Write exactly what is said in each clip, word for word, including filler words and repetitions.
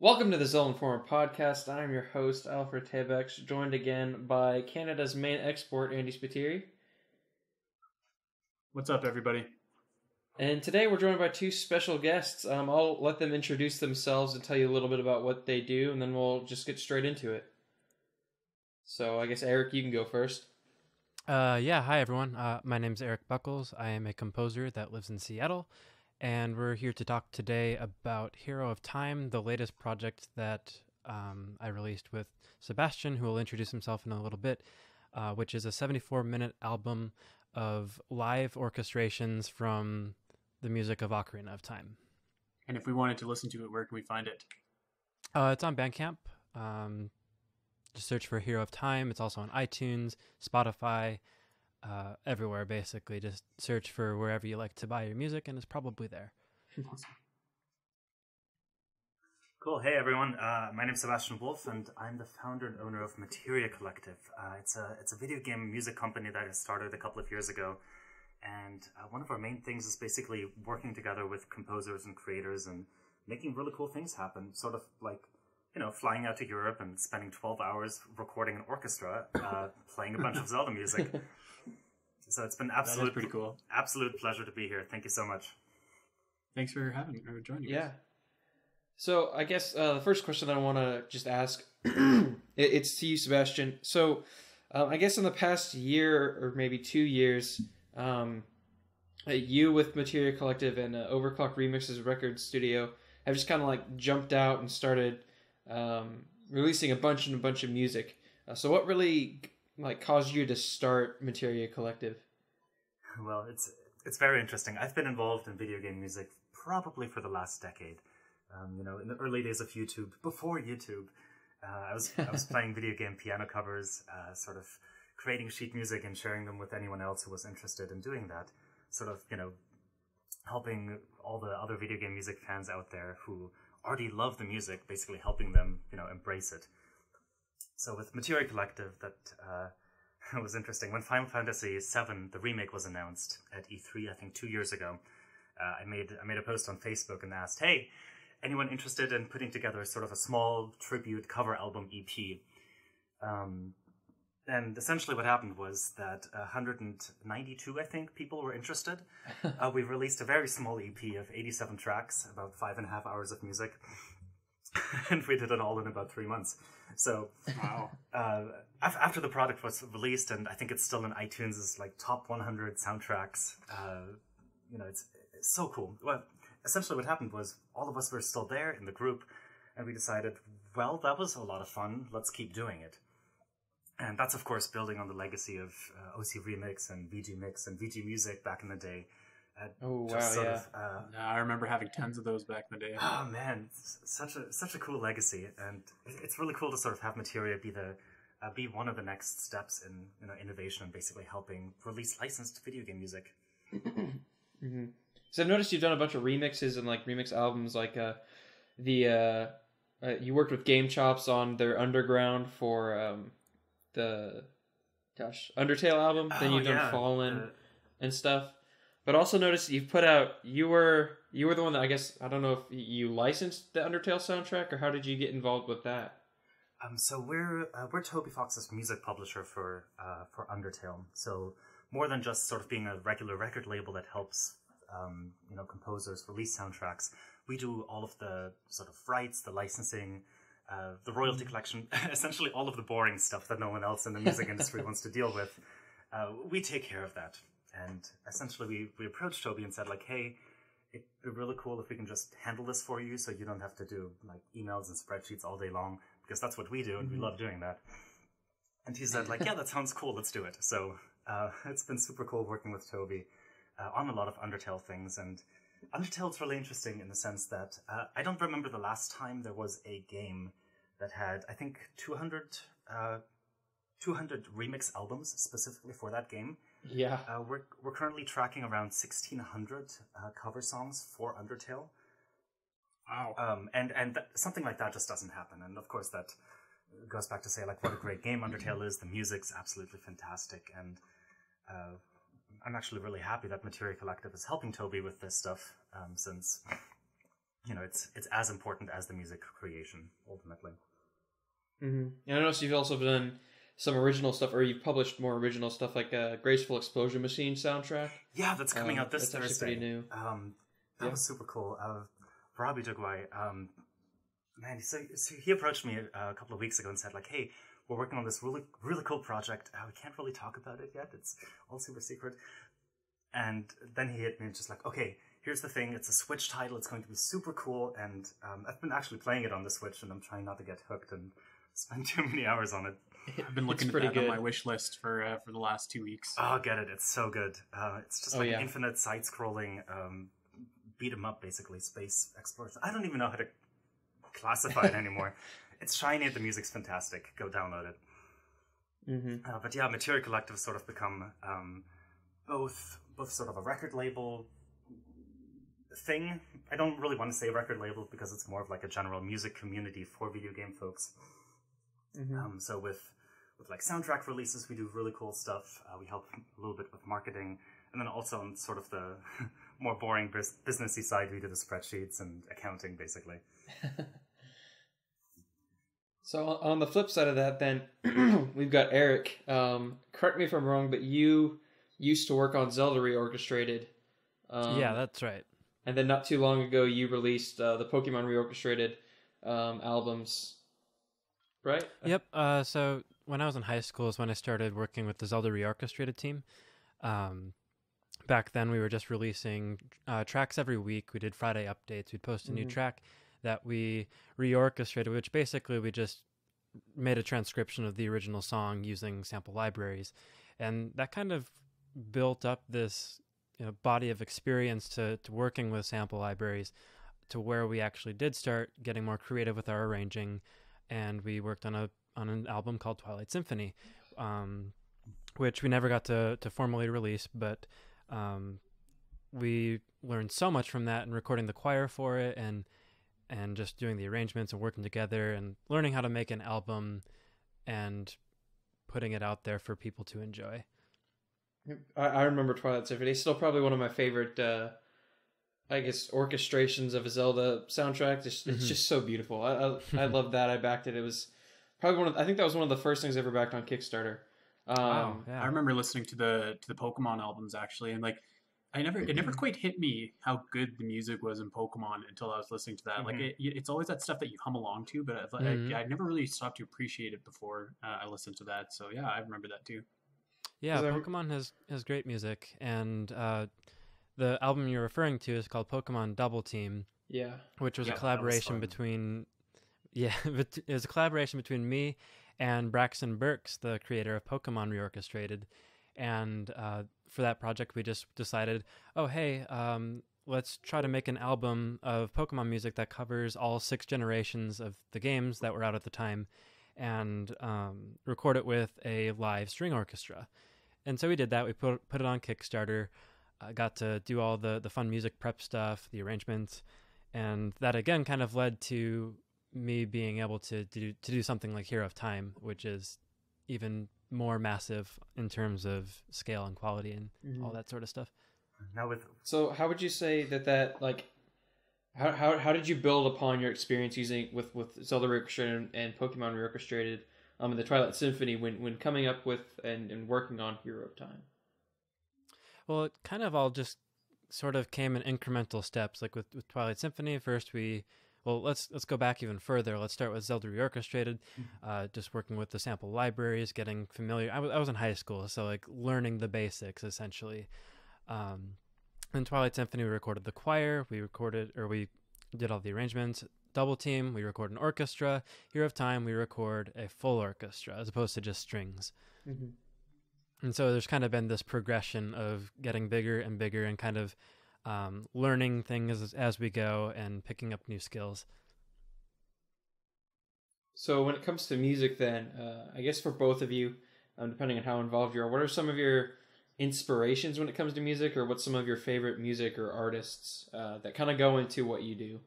Welcome to the Zell Informer podcast. I'm your host, Alfred Tabex, joined again by Canada's main export, Andy Spiteri. What's up, everybody? And today we're joined by two special guests. Um, I'll let them introduce themselves and tell you a little bit about what they do, and then we'll just get straight into it. So I guess, Eric, you can go first. Uh, yeah, hi, everyone. Uh, my name's Eric Buchholz. I am a composer that lives in Seattle. And we're here to talk today about Hero of Time, the latest project that um, I released with Sebastian, who will introduce himself in a little bit, uh, which is a seventy-four minute album of live orchestrations from the music of Ocarina of Time. And if we wanted to listen to it, where can we find it? Uh, it's on Bandcamp. Um, just search for Hero of Time. It's also on iTunes, Spotify, Uh, everywhere, basically. Just search for wherever you like to buy your music, and it's probably there. Awesome. Cool. Hey, everyone. Uh, my name is Sebastian Wolff, and I'm the founder and owner of Materia Collective. Uh, it's a it's a video game music company that I started a couple of years ago, and uh, one of our main things is basically working together with composers and creators and making really cool things happen. Sort of like, you know, flying out to Europe and spending twelve hours recording an orchestra, uh, playing a bunch of Zelda music. So it's been absolute, pretty cool. absolute pleasure to be here. Thank you so much. Thanks for having or joining Yeah. us. So I guess uh, the first question that I want to just ask, it, it's to you, Sebastian. So um, I guess in the past year or maybe two years, um, uh, you with Materia Collective and uh, Overclock Remixes record studio have just kind of like jumped out and started um, releasing a bunch and a bunch of music. Uh, so what really like caused you to start Materia Collective? Well, it's it's very interesting. I've been involved in video game music probably for the last decade. Um, you know, in the early days of YouTube, before YouTube, uh, I was I was playing video game piano covers, uh, sort of creating sheet music and sharing them with anyone else who was interested in doing that. Sort of, you know, helping all the other video game music fans out there who already love the music, basically helping them, you know, embrace it. So with Materia Collective, that uh, was interesting. When Final Fantasy seven, the remake, was announced at E three, I think two years ago, uh, I made I made a post on Facebook and asked, hey, anyone interested in putting together sort of a small tribute cover album E P? Um, and essentially what happened was that one hundred ninety-two, I think, people were interested. uh, we released a very small E P of eighty-seven tracks, about five and a half hours of music. And we did it all in about three months. So, Wow. uh, af- after the product was released, and I think it's still in iTunes' like top one hundred soundtracks, uh, you know, it's, it's so cool. Well, essentially what happened was all of us were still there in the group, and we decided, well, that was a lot of fun. Let's keep doing it. And that's, of course, building on the legacy of uh, O C Remix and V G Mix and V G Music back in the day. Uh, Oh, just wow, sort yeah. of, uh, Yeah, I remember having tons of those back in the day. Oh man, it's such a such a cool legacy, and it's really cool to sort of have Materia be the uh, be one of the next steps in, you know, innovation and basically helping release licensed video game music. Mm-hmm. So I've noticed you've done a bunch of remixes and like remix albums, like uh, the uh, uh, you worked with Game Chops on their Underground for um, the gosh Undertale album. Then Oh, you've done yeah, Fallen uh, and stuff. But also noticed you've put out you were you were the one that I guess I don't know if you licensed the Undertale soundtrack, or how did you get involved with that? Um, so we're uh, we're Toby Fox's music publisher for uh, for Undertale. So more than just sort of being a regular record label that helps um, you know composers release soundtracks, we do all of the sort of rights, the licensing, uh, the royalty collection, essentially all of the boring stuff that no one else in the music industry wants to deal with. Uh, we take care of that. And essentially we, we approached Toby and said, like, hey, it'd be really cool if we can just handle this for you so you don't have to do like emails and spreadsheets all day long, because that's what we do and mm-hmm. we love doing that. And he said, like, yeah, that sounds cool, let's do it. So uh, it's been super cool working with Toby uh, on a lot of Undertale things. And Undertale's really interesting in the sense that uh, I don't remember the last time there was a game that had, I think, two hundred, uh, two hundred remix albums specifically for that game. Yeah, uh, we're we're currently tracking around sixteen hundred uh, cover songs for Undertale. Wow. Um, and and th- something like that just doesn't happen. And of course, that goes back to say like what a great game Undertale is. The music's absolutely fantastic, and uh, I'm actually really happy that Materia Collective is helping Toby with this stuff. Um, since you know, it's it's as important as the music creation ultimately. Mm-hmm. And I noticed you've also done some original stuff, or you've published more original stuff, like a Graceful Explosion Machine soundtrack. Yeah, that's coming um, out this that's Thursday. Actually pretty new. Um, that Yeah. was super cool. Uh, Robbie Dugwai, um, man, so, so he approached me a, a couple of weeks ago and said, like, hey, we're working on this really, really cool project. Uh, we can't really talk about it yet. It's all super secret. And then he hit me and just like, okay, here's the thing. It's a Switch title. It's going to be super cool. And um, I've been actually playing it on the Switch, and I'm trying not to get hooked and spend too many hours on it. I've been looking It's at pretty that good. on my wish list for uh, for the last two weeks. Oh, get it. It's so good. Uh, it's just Oh, like yeah. infinite side-scrolling um, beat 'em up, basically, space exploration. I don't even know how to classify it anymore. It's shiny. The music's fantastic. Go download it. Mm-hmm. Uh, but yeah, Materia Collective has sort of become um, both both sort of a record label thing. I don't really want to say record label because it's more of like a general music community for video game folks. Mm-hmm. Um, so with with like soundtrack releases, we do really cool stuff. Uh, we help a little bit with marketing, and then also on sort of the more boring bus- businessy side, we do the spreadsheets and accounting, basically. So on the flip side of that, then we've got Eric. Um, correct me if I'm wrong, but you used to work on Zelda Reorchestrated. Um, yeah, that's right. And then not too long ago, you released uh, the Pokemon Reorchestrated um, albums, right? Yep. Uh, so when I was in high school is when I started working with the Zelda Reorchestrated team. Um, back then, we were just releasing uh, tracks every week. We did Friday updates. We'd post a new Mhm. track that we reorchestrated, which basically we just made a transcription of the original song using sample libraries. And that kind of built up this, you know, body of experience to, to working with sample libraries to where we actually did start getting more creative with our arranging. And we worked on a on an album called Twilight Symphony, um, which we never got to, to formally release, but um, we learned so much from that and recording the choir for it and and just doing the arrangements and working together and learning how to make an album and putting it out there for people to enjoy. I, I remember Twilight Symphony. It's still probably one of my favorite, uh, I guess, orchestrations of a Zelda soundtrack. It's, it's Mhm. just so beautiful. I I, I love that. I backed it. It was probably one of. I think that was one of the first things I ever backed on Kickstarter. Um, Wow, yeah. I remember listening to the to the Pokemon albums actually, and like I never it never quite hit me how good the music was in Pokemon until I was listening to that. Like Mhm. it, it's always that stuff that you hum along to, but I, Mhm. I, I never really stopped to appreciate it before uh, I listened to that. So yeah, I remember that too. Yeah, 'Cause I- Pokemon has, has great music, and uh, the album you're referring to is called Pokemon Double Team, Yeah. which was Yeah, a that was collaboration fun. between, yeah, it was a collaboration between me and Braxton Burks, the creator of Pokemon Reorchestrated, and uh, for that project we just decided, oh hey, um, let's try to make an album of Pokemon music that covers all six generations of the games that were out at the time, and um, record it with a live string orchestra. And so we did that. We put put it on Kickstarter. I uh, got to do all the, the fun music prep stuff, the arrangements, and that again kind of led to me being able to do to do something like Hero of Time, which is even more massive in terms of scale and quality and Mhm. all that sort of stuff. Now with So how would you say that that like how how how did you build upon your experience using with with Zelda Reorchestrated and, and Pokemon Reorchestrated um in the Twilight Symphony when when coming up with and, and working on Hero of Time? Well, it kind of all just sort of came in incremental steps. Like with, with Twilight Symphony, first we, well, let's let's go back even further. Let's start with Zelda Reorchestrated, uh, just working with the sample libraries, getting familiar. I was I was in high school, so like learning the basics essentially. Um, in Twilight Symphony, we recorded the choir. We recorded, or we did all the arrangements. Double Team, we record an orchestra. Hero of Time, we record a full orchestra as opposed to just strings. Mm-hmm. And so there's kind of been this progression of getting bigger and bigger and kind of um, learning things as, as we go and picking up new skills. So when it comes to music, then uh, I guess for both of you, um, depending on how involved you are, what are some of your inspirations when it comes to music, or what's some of your favorite music or artists uh, that kind of go into what you do?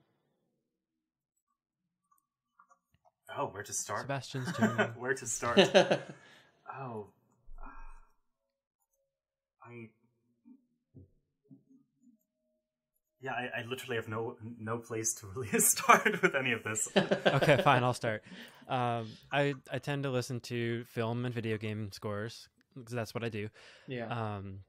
oh, where to start? Sebastian's turn. Where to start? Oh, I Yeah, I, I literally have no no place to really start with any of this. Okay, fine, I'll start. Um, I I tend to listen to film and video game scores because that's what I do. Yeah. Um,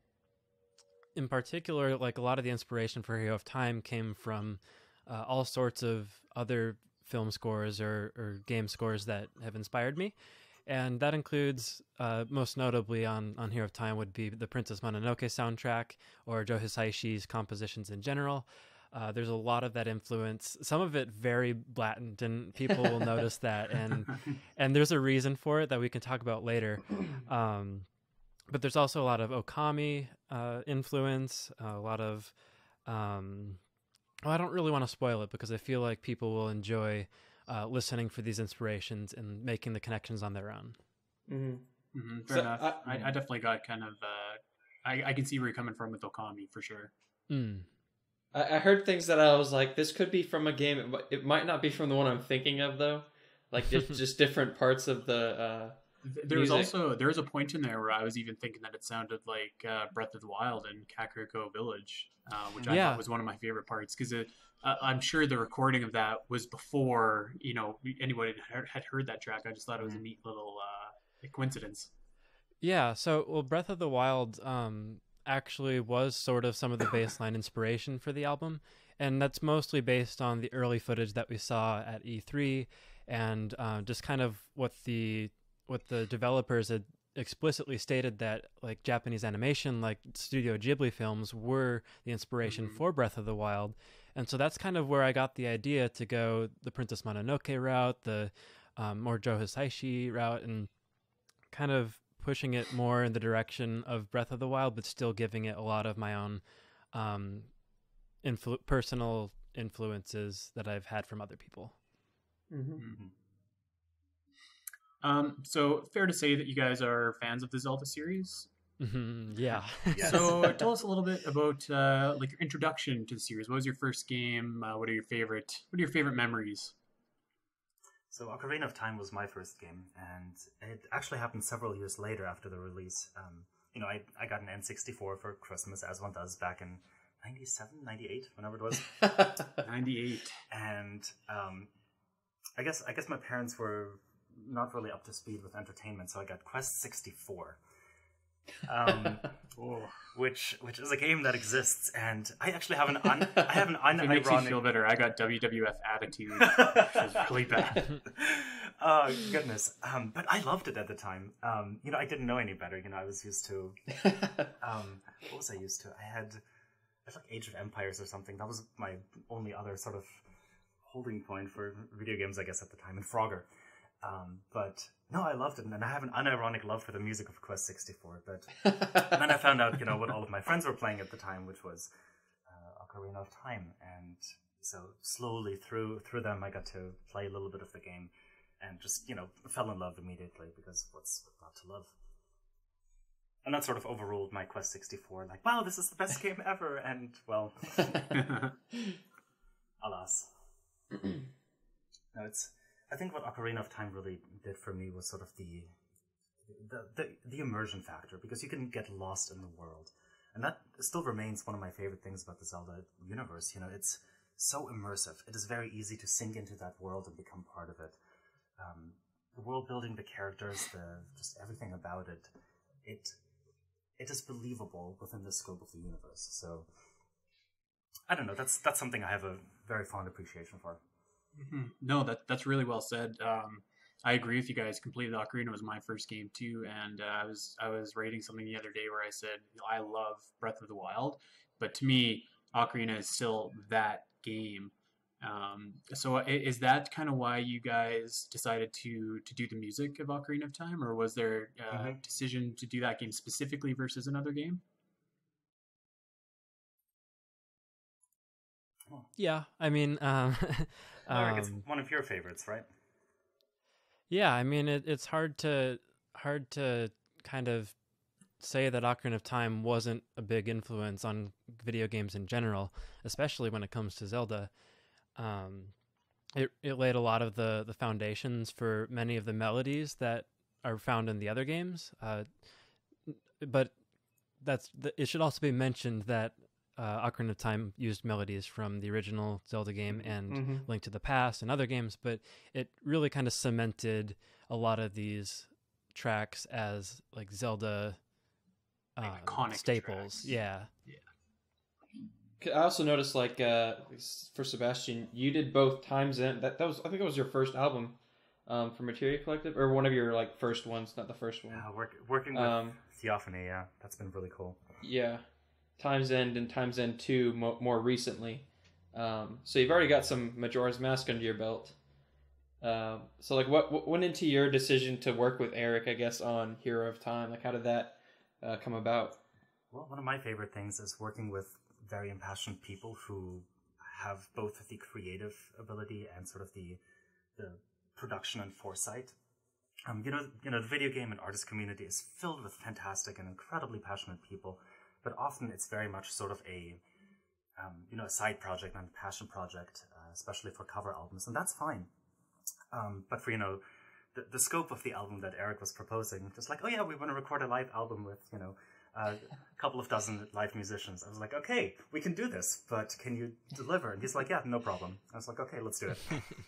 in particular, like a lot of the inspiration for Hero of Time came from uh, all sorts of other film scores or, or game scores that have inspired me. And that includes, uh, most notably on, on Hero of Time would be the Princess Mononoke soundtrack or Joe Hisaishi's compositions in general. Uh, there's a lot of that influence, some of it very blatant, and people will notice that. And and there's a reason for it that we can talk about later. Um, but there's also a lot of Okami uh, influence, uh, a lot of... Um, well, I don't really want to spoil it because I feel like people will enjoy uh, listening for these inspirations and making the connections on their own. Mm-hmm. Mm-hmm, fair So, enough. I- I, I definitely got kind of. Uh, I, I can see where you're coming from with Okami for sure. Mm. I, I heard things that I was like, this could be from a game. It, mi- it might not be from the one I'm thinking of, though. Like, just, just different parts of the... Uh, There was music. also there was a point in there where I was even thinking that it sounded like uh, Breath of the Wild and Kakariko Village, uh, which I Yeah. thought was one of my favorite parts because uh, I'm sure the recording of that was before you know anybody had had heard that track. I just thought it was a neat little uh, coincidence. Yeah, so well, Breath of the Wild um, actually was sort of some of the baseline inspiration for the album, and that's mostly based on the early footage that we saw at E three, and uh, just kind of what the what the developers had explicitly stated that like Japanese animation, like Studio Ghibli films, were the inspiration Mm-hmm. for Breath of the Wild, and so that's kind of where I got the idea to go the Princess Mononoke route, the um, more Joe Hisaishi route, and kind of pushing it more in the direction of Breath of the Wild, but still giving it a lot of my own um, influ- personal influences that I've had from other people. mm-hmm. Mm-hmm. Um, so fair to say that you guys are fans of the Zelda series. Mhm, yeah. Yes. So tell us a little bit about uh, like your introduction to the series. What was your first game? Uh, what are your favorite? What are your favorite memories? So Ocarina of Time was my first game, and it actually happened several years later after the release. Um, you know, I, I got an N sixty-four for Christmas, as one does, back in ninety-seven, ninety-eight, whenever it was. ninety-eight. And um, I guess I guess my parents were not really up to speed with entertainment, so I got Quest sixty-four. Um, Oh. which which is a game that exists, and I actually have an un, I have an If it makes you feel unironic. better, I got W W F Attitude, which was really bad. Oh goodness! Um, but I loved it at the time. Um, you know, I didn't know any better. You know, I was used to. Um, what was I used to? I had, I had like Age of Empires or something. That was my only other sort of holding point for video games, I guess, at the time, and Frogger. Um, but no, I loved it, and I have an unironic love for the music of Quest sixty-four. But and then I found out, you know, what all of my friends were playing at the time, which was uh, Ocarina of Time, and so slowly through through them, I got to play a little bit of the game, and just you know fell in love immediately because what's not to love? And that sort of overruled my Quest sixty-four. Like, wow, this is the best game ever, and well, alas. No, it's. I think what Ocarina of Time really did for me was sort of the, the the the immersion factor, because you can get lost in the world, and that still remains one of my favorite things about the Zelda universe. You know, it's so immersive. It is very easy to sink into that world and become part of it. Um, the world building, the characters, the just everything about it, it it is believable within the scope of the universe. So I don't know. That's that's something I have a very fond appreciation for. Mm-hmm. No, that that's really well said. Um, I agree with you guys completely. Ocarina was my first game too, and uh, I was I was writing something the other day where I said, you know, I love Breath of the Wild, but to me, Ocarina is still that game. Um, so i- is that kind of why you guys decided to to do the music of Ocarina of Time, or was there a Mhm. decision to do that game specifically versus another game? Yeah, I mean, um, Eric, it's um, one of your favorites, right? yeah, I mean, it, it's hard to hard to kind of say that Ocarina of Time wasn't a big influence on video games in general, especially when it comes to Zelda. Um, it it laid a lot of the the foundations for many of the melodies that are found in the other games. Uh, but that's th- it should also be mentioned that uh, Ocarina of Time used melodies from the original Zelda game and Mm-hmm. Link to the Past and other games, but it really kind of cemented a lot of these tracks as like Zelda um, Iconic staples. tracks. Yeah. I also noticed, like, uh, for Sebastian, you did both Times End. That that was, I think, it was your first album um, for Materia Collective, or one of your like first ones, not the first one. Uh, work, working with Um, Theophany, yeah, that's been really cool. Yeah, Times End and Times End two mo- more recently. Um, so you've already got some Majora's Mask under your belt. Um, so like, what, what went into your decision to work with Eric, I guess, on Hero of Time? Like, how did that uh, come about? Well, one of my favorite things is working with very impassioned people who have both the creative ability and sort of the the production and foresight. Um, you know, you know, the video game and artist community is filled with fantastic and incredibly passionate people, but often it's very much sort of a um, you know, a side project and a passion project, uh, especially for cover albums, and that's fine. Um, but for, you know, the, the scope of the album that Eric was proposing, just like, oh yeah, we want to record a live album with, you know, uh, a couple of dozen live musicians. I was like, okay, we can do this, but can you deliver? And he's like, yeah, no problem. I was like, okay, let's do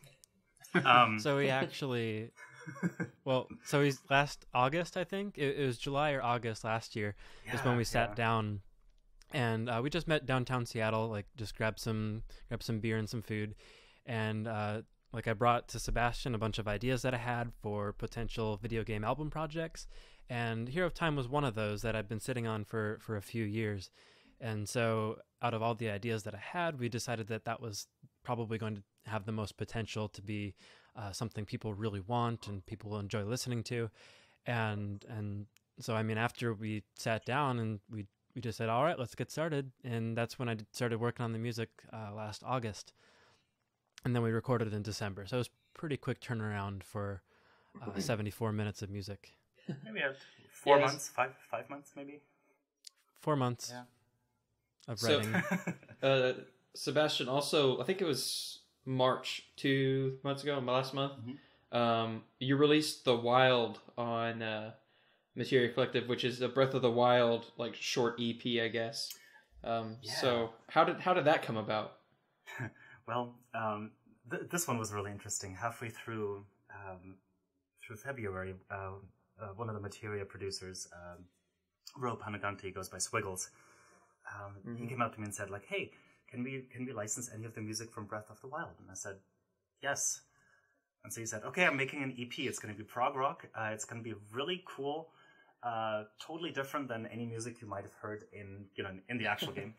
it. um, So we actually, well, so he's last August, I think it, it was July or August last year is when Yeah, we sat yeah. down, and uh, we just met downtown Seattle, like just grabbed some grabbed some beer and some food, and uh, like I brought to Sebastian a bunch of ideas that I had for potential video game album projects, and Hero of Time was one of those that I've been sitting on for for a few years, and so out of all the ideas that I had, we decided that that was probably going to have the most potential to be uh, something people really want and people will enjoy listening to, and and so I mean after we sat down and we we just said, all right, let's get started, and that's when I did- started working on the music uh, last August, and then we recorded it in December. So it was pretty quick turnaround for uh, seventy-four minutes of music. maybe uh, four Yes. months, five five months, maybe. Four months Yeah. of So- writing. Uh, Sebastian, also, I think it was March two months ago, last month. Mhm. Um, you released The Wild on uh, Materia Collective, which is a Breath of the Wild like short E P, I guess. Um, Yeah. So how did how did that come about? Well, um, th- this one was really interesting. Halfway through um, through February, uh, uh, one of the Materia producers, um, Ro Panaganti, goes by Swiggles. Um, He Mhm. came up to me and said, like, "Hey, can we can we license any of the music from Breath of the Wild?" And I said, "Yes." And so he said, "Okay, I'm making an E P. It's going to be prog rock. Uh, it's going to be really cool, uh, totally different than any music you might have heard in you know in the actual game."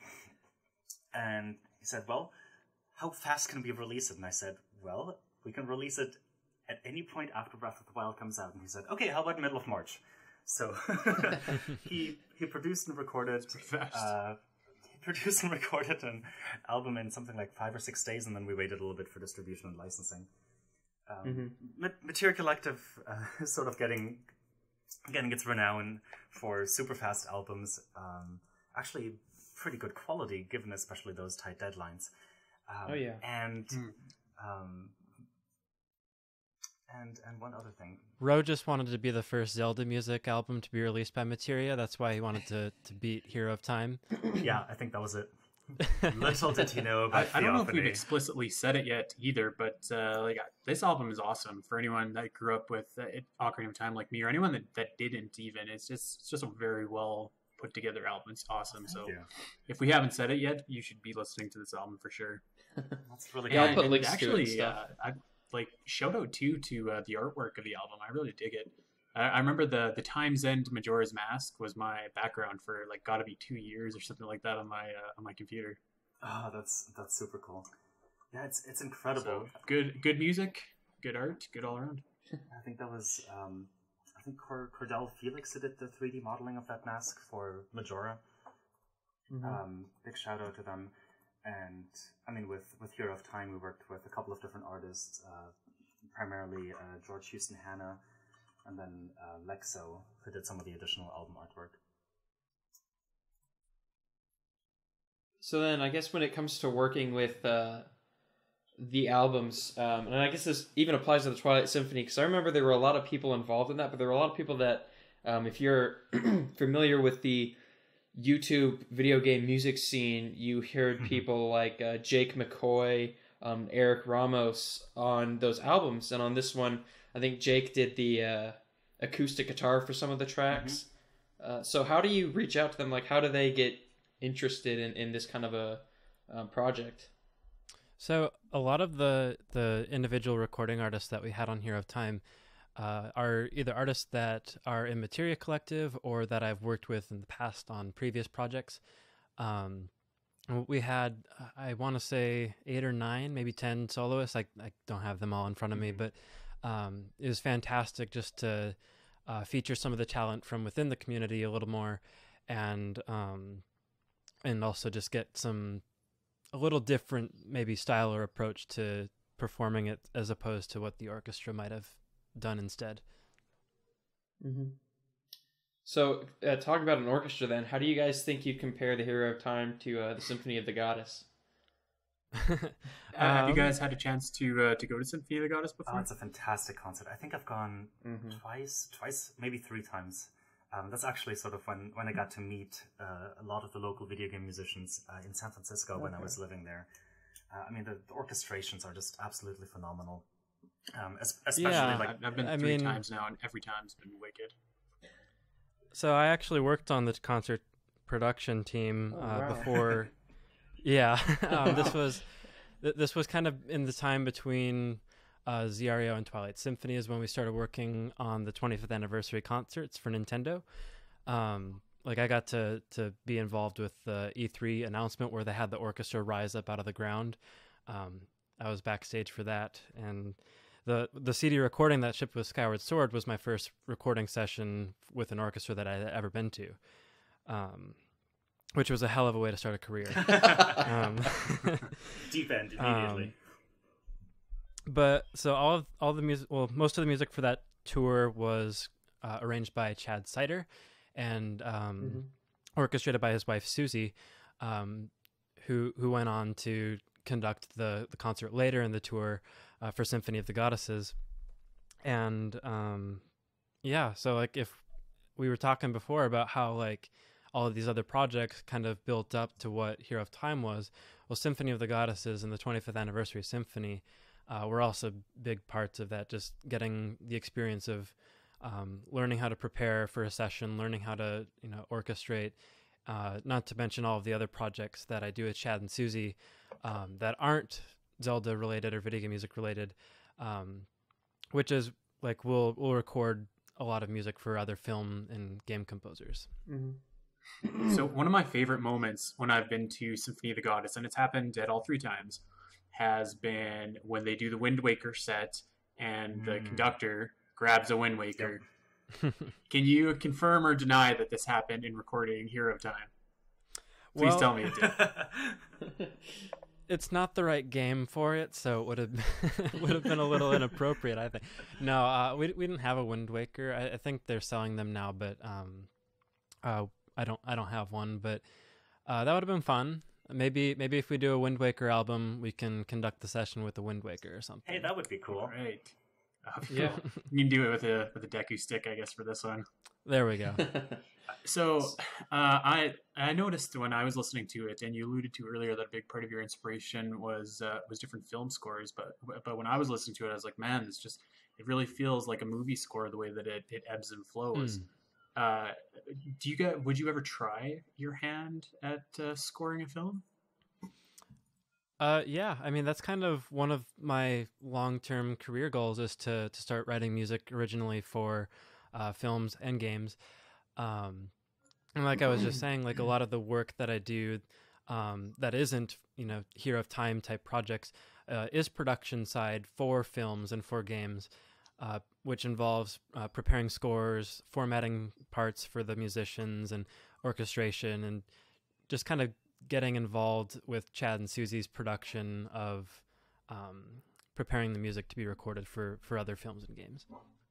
And he said, "Well, how fast can we release it?" And I said, "Well, we can release it at any point after Breath of the Wild comes out." And he said, "Okay, how about middle of March?" So he he produced and recorded fast. uh, he produced and recorded an album in something like five or six days, and then we waited a little bit for distribution and licensing. Um, Mhm. Ma- Materia Collective uh, is sort of getting getting its renown for super fast albums. Um, actually, pretty good quality, given especially those tight deadlines. Um, Oh, yeah. and Mm. um, and and one other thing. Ro just wanted to be the first Zelda music album to be released by Materia. That's why he wanted to, to beat Hero of Time. Yeah, I think that was it. Little did he know I, about I don't know if we've Theophany. explicitly said it yet either, but uh, like this album is awesome for anyone that grew up with uh, it, Ocarina of Time like me, or anyone that, that didn't even. It's just it's just a very well put together album. It's awesome. So Yeah, if we haven't said it yet, you should be listening to this album for sure. that's really Yeah, I'll good. put And links to it and actually, stuff. uh, I like shout out too to uh, the artwork of the album. I really dig it. I, I remember the the Times End Majora's Mask was my background for like got to be two years or something like that on my uh, on my computer. Oh, that's that's super cool. Yeah, it's it's incredible. So good good music, good art, good all around. I think that was um, I think Cor- Cordell Felix who did the three D modeling of that mask for Majora. Mhm. Um, big shout out to them. And I mean, with with Hero of Time, we worked with a couple of different artists, uh, primarily uh, George Houston Hanna, and then uh, Lexo, who did some of the additional album artwork. So then, I guess when it comes to working with uh, the albums, um, and I guess this even applies to the Twilight Symphony, because I remember there were a lot of people involved in that, but there were a lot of people that, um, if you're familiar with the YouTube video game music scene, you heard people like uh, Jake McCoy, um, Eric Ramos on those albums, and on this one, I think Jake did the uh, acoustic guitar for some of the tracks. Mm-hmm. Uh, so how do you reach out to them? Like, how do they get interested in, in this kind of a um, project? So a lot of the the individual recording artists that we had on Hero of Time uh, are either artists that are in Materia Collective or that I've worked with in the past on previous projects. Um, we had, I want to say, eight or nine, maybe ten soloists. I, I don't have them all in front of me, but um, it was fantastic just to uh, feature some of the talent from within the community a little more, and um, and also just get some a little different maybe style or approach to performing it as opposed to what the orchestra might have done instead. Mm-hmm. So uh, talking about an orchestra then, how do you guys think you compare the Hero of Time to uh, the Symphony of the Goddess? uh, have you guys had a chance to uh, to go to Symphony of the Goddess before? Oh, it's a fantastic concert. I think I've gone mm-hmm. twice, twice, maybe three times. Um, that's actually sort of when, when I got to meet uh, a lot of the local video game musicians uh, in San Francisco okay. when I was living there. Uh, I mean, the, the orchestrations are just absolutely phenomenal. Um, especially yeah, like I've been I three mean, times now, and every time's been wicked. So I actually worked on the concert production team oh, uh, wow. before. Yeah, um, this was th- this was kind of in the time between uh, Z R E O and Twilight Symphony is when we started working on the twenty-fifth anniversary concerts for Nintendo. Um, like I got to to be involved with the E three announcement where they had the orchestra rise up out of the ground. Um, I was backstage for that, and the the C D recording that shipped with Skyward Sword was my first recording session with an orchestra that I had ever been to. Um, which was a hell of a way to start a career. um, Deep end immediately. Um, but so all of all the music, well, most of the music for that tour was uh, arranged by Chad Sider and um, mm-hmm. orchestrated by his wife Susie, um, who who went on to conduct the the concert later in the tour uh, for Symphony of the Goddesses. And um, yeah, so like if we were talking before about how like all of these other projects kind of built up to what Hero of Time was. Well, Symphony of the Goddesses and the twenty-fifth Anniversary Symphony uh, were also big parts of that, just getting the experience of um, learning how to prepare for a session, learning how to, you know, orchestrate, uh, not to mention all of the other projects that I do with Chad and Susie um, that aren't Zelda related or video game music related, um, which is like we'll, we'll record a lot of music for other film and game composers. Mm-hmm. So one of my favorite moments when I've been to Symphony of the Goddess, and it's happened at all three times, has been when they do the Wind Waker set and mm. the conductor grabs a Wind Waker. Yep. Can you confirm or deny that this happened in recording Hero of Time? Please well, tell me it did. It's not the right game for it, so it would have would have been a little inappropriate, I think. No, uh, we we didn't have a Wind Waker. I, I think they're selling them now, but um, uh. I don't I don't have one, but uh, that would have been fun. Maybe maybe if we do a Wind Waker album, we can conduct the session with a Wind Waker or something. Hey, that would be cool. Right. Uh, yeah. You can do it with a with a Deku stick, I guess, for this one. There we go. So uh, I I noticed when I was listening to it, and you alluded to earlier that a big part of your inspiration was uh, was different film scores. But but when I was listening to it, I was like, man, it's just it really feels like a movie score the way that it, it ebbs and flows. Mm. Uh, do you get? Would you ever try your hand at uh, scoring a film? Uh, yeah, I mean that's kind of one of my long-term career goals is to to start writing music originally for uh, films and games. Um, and like I was just saying, like a lot of the work that I do um, that isn't, you know, Hero of Time type projects uh, is production side for films and for games. Uh, which involves uh, preparing scores, formatting parts for the musicians, and orchestration, and just kind of getting involved with Chad and Susie's production of um, preparing the music to be recorded for, for other films and games.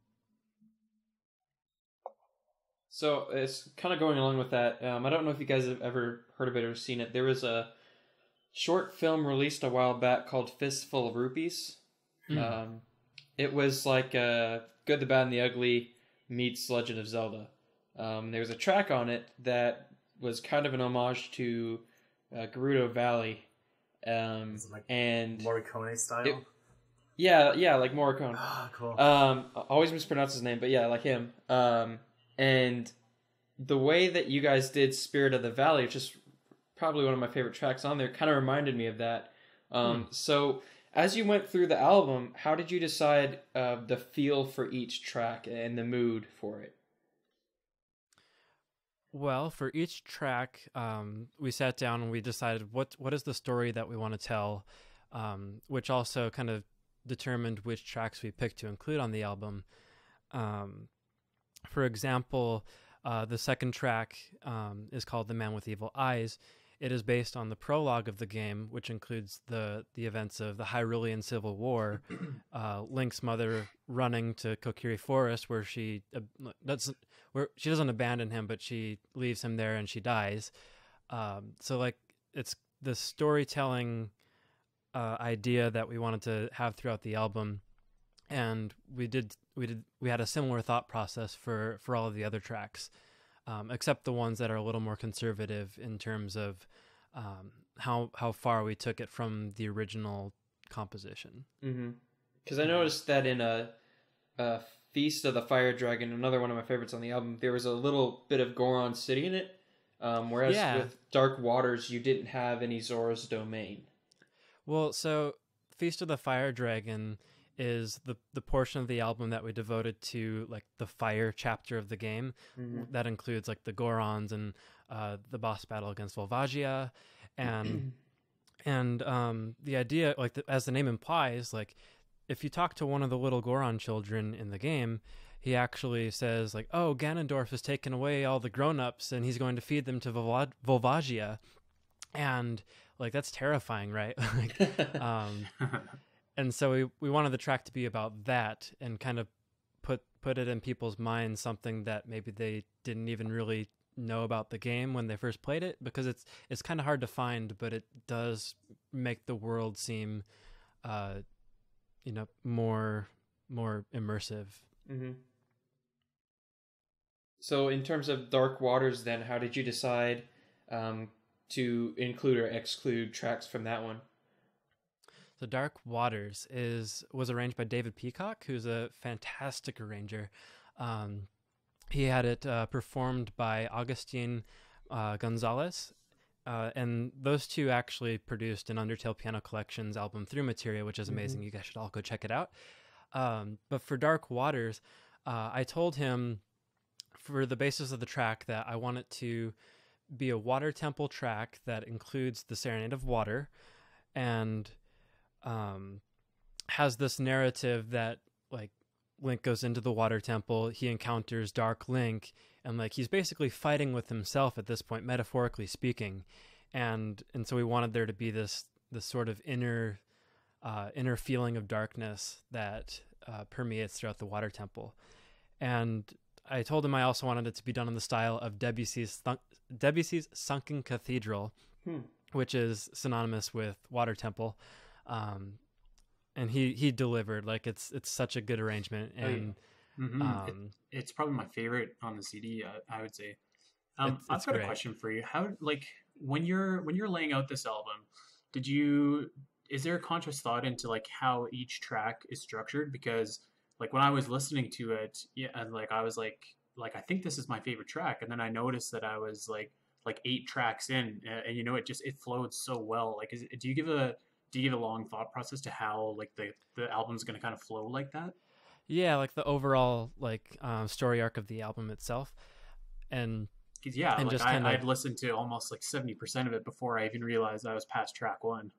So it's kind of going along with that. Um, I don't know if you guys have ever heard of it or seen it. There was a short film released a while back called Fistful of Rupees. Mm. Um, It was like uh, Good, the Bad, and the Ugly meets Legend of Zelda. Um, there was a track on it that was kind of an homage to uh, Gerudo Valley. Um, Is it like and Morricone style? it- yeah, yeah, like Morricone. Ah, cool. Um, I always mispronounce his name, but yeah, like him. Um, and the way that you guys did Spirit of the Valley, which is probably one of my favorite tracks on there, kind of reminded me of that. Um, Hmm. So as you went through the album, how did you decide uh, the feel for each track and the mood for it? Well, for each track, um, we sat down and we decided what what is the story that we want to tell, um, which also kind of determined which tracks we picked to include on the album. Um, for example, uh, the second track um, is called "The Man with Evil Eyes." It is based on the prologue of the game, which includes the the events of the Hyrulean Civil War, uh, Link's mother running to Kokiri Forest, where she uh, doesn't where she doesn't abandon him, but she leaves him there and she dies. Um, so like it's the storytelling uh, idea that we wanted to have throughout the album, and we did we did we had a similar thought process for for all of the other tracks, um, except the ones that are a little more conservative in terms of um, how how far we took it from the original composition. Mm-hmm. Because I noticed that in a, a Feast of the Fire Dragon, another one of my favorites on the album, there was a little bit of Goron City in it, um, whereas Yeah. with Dark Waters, you didn't have any Zora's Domain. Well, so Feast of the Fire Dragon is the the portion of the album that we devoted to like the fire chapter of the game. Mm-hmm. That includes like the Gorons and uh, the boss battle against Volvagia, and and um, the idea, like the, as the name implies, like if you talk to one of the little Goron children in the game, he actually says like, "Oh, Ganondorf has taken away all the grown-ups and he's going to feed them to Volva- Volvagia," and like that's terrifying, right? like, um, and so we we wanted the track to be about that and kind of put put it in people's minds, something that maybe they didn't even really know about the game when they first played it, because it's it's kind of hard to find, but it does make the world seem uh you know more more immersive. Mm-hmm. So in terms of Dark Waters, then, how did you decide um, to include or exclude tracks from that one? The Dark Waters is was arranged by David Peacock, who's a fantastic arranger. Um, he had it uh, performed by Augustine uh, Gonzalez, uh, and those two actually produced an Undertale Piano Collections album through Materia, which is amazing. Mm-hmm. You guys should all go check it out. Um, but for Dark Waters, uh, I told him for the basis of the track that I want it to be a water temple track that includes the Serenade of Water, and um, has this narrative that like Link goes into the water temple, he encounters Dark Link, and like he's basically fighting with himself at this point, metaphorically speaking, and and so we wanted there to be this this sort of inner uh, inner feeling of darkness that uh, permeates throughout the water temple. And I told him I also wanted it to be done in the style of Debussy's thunk- Debussy's Sunken Cathedral, Hmm. which is synonymous with water temple. Um, and he, he delivered. Like it's it's such a good arrangement, Oh, yeah. and Mhm. um, It- it's probably my favorite on the C D. Uh, I would say. Um, It's- I've it's got great. a question for you. How like when you're when you're laying out this album, did you is there a conscious thought into like how each track is structured? Because like when I was listening to it, yeah, and like I was like like I think this is my favorite track, and then I noticed that I was like like eight tracks in, and, and you know it just it flowed so well. Like, is, do you give a do you give a long thought process to how like the the album's going to kind of flow like that? yeah, like the overall like um, story arc of the album itself, and 'Cause, yeah, And like just I, kinda- I'd listened to almost like seventy percent of it before I even realized I was past track one.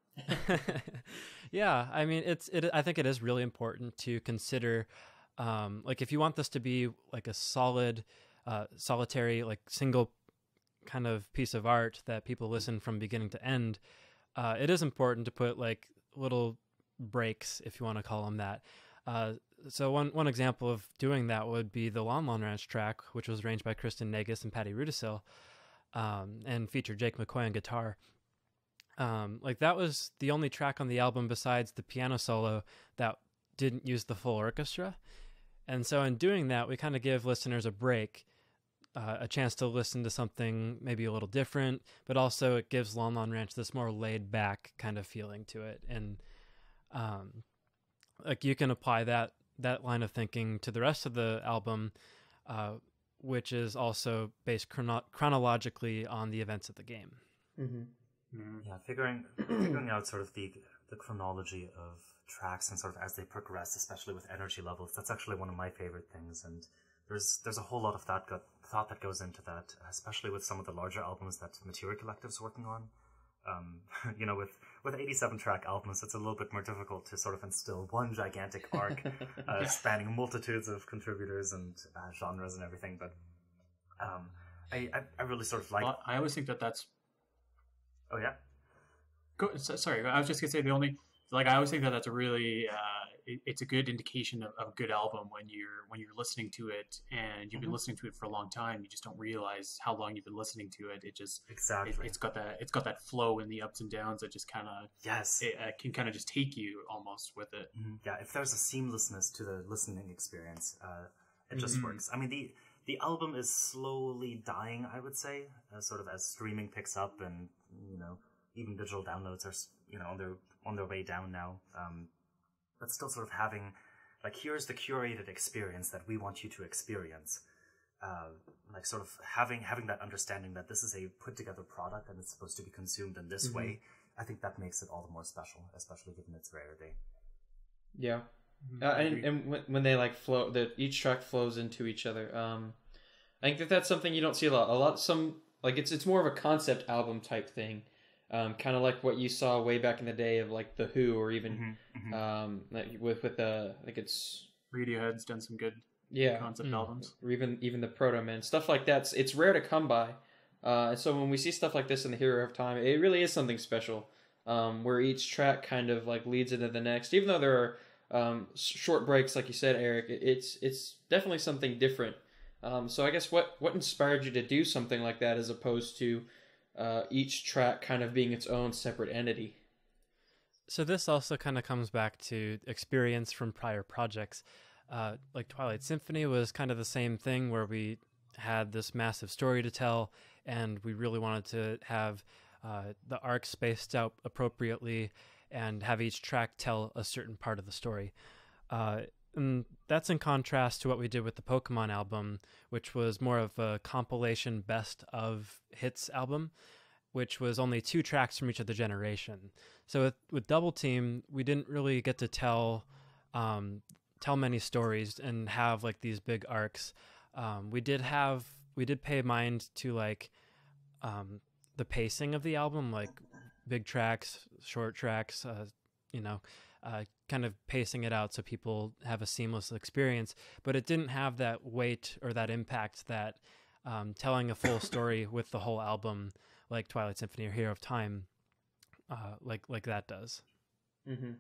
yeah, I mean it's it. I think it is really important to consider, um, like if you want this to be like a solid, uh, solitary, like single kind of piece of art that people listen from beginning to end. Uh, it is important to put like little breaks, if you want to call them that. Uh, so one one example of doing that would be the Lon Lon Ranch track, which was arranged by Kristen Negus and Patty Rudisil, um, and featured Jake McCoy on guitar. Um, like that was the only track on the album besides the piano solo that didn't use the full orchestra. And so in doing that, we kind of give listeners a break uh, a chance to listen to something maybe a little different, but also it gives Lon Lon Ranch this more laid back kind of feeling to it. And um, like you can apply that that line of thinking to the rest of the album, uh, which is also based chrono- chronologically on the events of the game. Mm-hmm. Mm-hmm. Yeah, figuring figuring out sort of the the chronology of tracks and sort of as they progress, especially with energy levels. That's actually one of my favorite things, and there's there's a whole lot of that got, thought that goes into that, especially with some of the larger albums that Materia Collective's working on. Um, you know, with with eighty-seven track albums, it's a little bit more difficult to sort of instill one gigantic arc uh, spanning multitudes of contributors and uh, genres and everything. But um, I, I I really sort of like. Well, I always think that that's. Oh yeah. Go, so, sorry, I was just gonna say the only like I always think that that's a really uh, it, it's a good indication of, of a good album when you're when you're listening to it and you've been Mhm. listening to it for a long time. You just don't realize how long you've been listening to it. It just Exactly. it, it's got that it's got that flow in the ups and downs that just kind of Yes. it uh, can kind of just take you almost with it. Mhm. Yeah, if there's a seamlessness to the listening experience, uh, it just Mhm. works. I mean, the the album is slowly dying, I would say, uh, sort of as streaming picks up, and you know, even digital downloads are you know on their on their way down now. Um, but still, sort of having like here's the curated experience that we want you to experience. Uh, like sort of having having that understanding that this is a put together product and it's supposed to be consumed in this Mhm. way. I think that makes it all the more special, especially given its rarity. Yeah. Mhm. Uh, and and when, when they like flow, that each track flows into each other. Um, I think that that's something you don't see a lot. A lot, some like it's it's more of a concept album type thing, um, kind of like what you saw way back in the day of like the Who, or even Mhm, mhm. um, like with with the I think it's Radiohead's done some good yeah, concept Mm. albums. or even even the Proto Men, stuff like that. It's, it's rare to come by. Uh, and so when we see stuff like this in the Hero of Time, it really is something special. Um, where each track kind of like leads into the next, even though there are um, short breaks, like you said, Eric. It's it's definitely something different. Um, so I guess what what inspired you to do something like that as opposed to uh, each track kind of being its own separate entity? So this also kind of comes back to experience from prior projects. Uh, like Twilight Symphony was kind of the same thing, where we had this massive story to tell, and we really wanted to have uh, the arc spaced out appropriately and have each track tell a certain part of the story. Uh, and that's in contrast to what we did with the Pokemon album, which was more of a compilation best of hits album, which was only two tracks from each of the generation. So with, with Double Team, we didn't really get to tell um, tell many stories and have like these big arcs. Um, we did have we did pay mind to like um, the pacing of the album, like big tracks, short tracks, uh, you know, uh, kind of pacing it out so people have a seamless experience. But it didn't have that weight or that impact that um, telling a full story with the whole album, like Twilight Symphony or Hero of Time, uh, like like that does. Mm-hmm.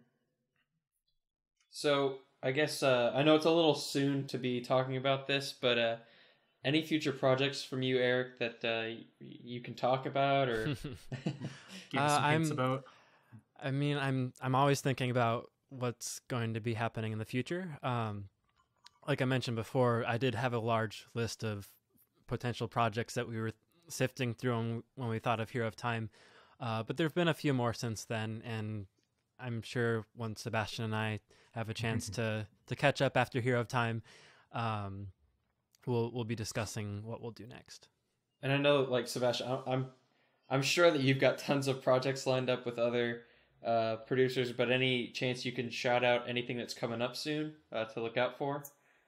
So I guess uh, I know it's a little soon to be talking about this, but uh, any future projects from you, Eric, that uh, y- you can talk about, or Give us Uh, some hints I'm- about. I mean, I'm I'm always thinking about what's going to be happening in the future. Um, like I mentioned before, I did have a large list of potential projects that we were sifting through when, when we thought of Hero of Time, uh, but there've been a few more since then, and I'm sure once Sebastian and I have a chance to to catch up after Hero of Time, um, we'll we'll be discussing what we'll do next. and I know, like Sebastian, I- I'm I'm sure that you've got tons of projects lined up with other uh, producers, but any chance you can shout out anything that's coming up soon uh, to look out for?